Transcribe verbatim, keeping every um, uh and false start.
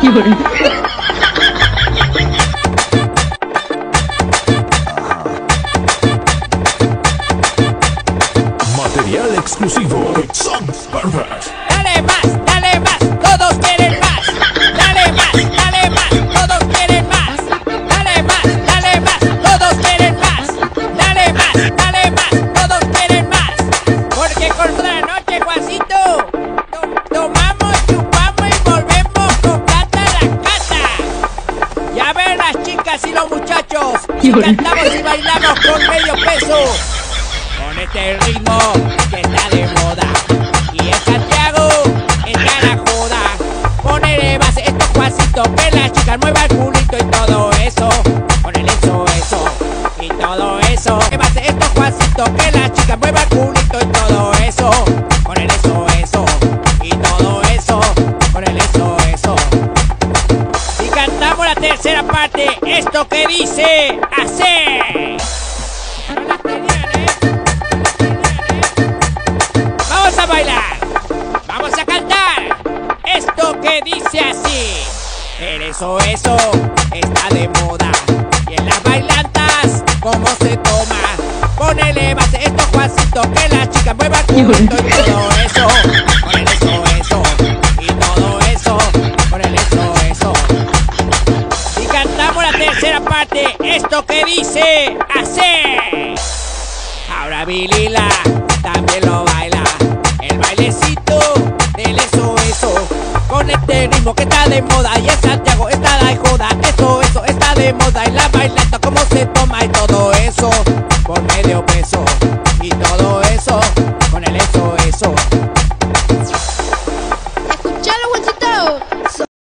Material exclusivo. Songs Perfect. Dale más, dale más, todos quieren más. Dale más, dale más, todos quieren más. Dale más, dale más, todos quieren más. Dale más, dale más, todos quieren más. Porque con la noche, Juancito, to- tomamos, chupamos y volvemos con plata a la casa. Ya ven las chicas y los muchachos, y cantamos y bailamos con medio peso. Con este ritmo que está de moda. Y en Santiago está la joda. Ponele base, esto es Juancito, que las chicas muevan el culito y todo eso. Ponele eso, eso y todo eso. Que base, esto es Juancito, que las chicas muevan el culito y todo eso. Ponele eso, eso y todo eso. Ponele eso, eso. Y cantamos la tercera parte, esto que dice así. No la tenían, ¿eh? Vamos a bailar, vamos a cantar esto que dice así. El eso, eso está de moda. Y en las bailantas, ¿cómo se toma? Ponele base, esto Juancito, que las chicas muevan culito y todo eso. Ponele eso, eso y todo eso. Ponele eso, eso. Y cantamos la tercera parte, esto que dice así. Ahora Vilila también lo baila, el bailecito del eso, eso, con este ritmo que está de moda. Y en Santiago está la joda, eso, eso está de moda. Y la bailanta, cómo se toma y todo eso, por medio peso. Y todo eso, con el eso, eso. Escuchalo, Juancito.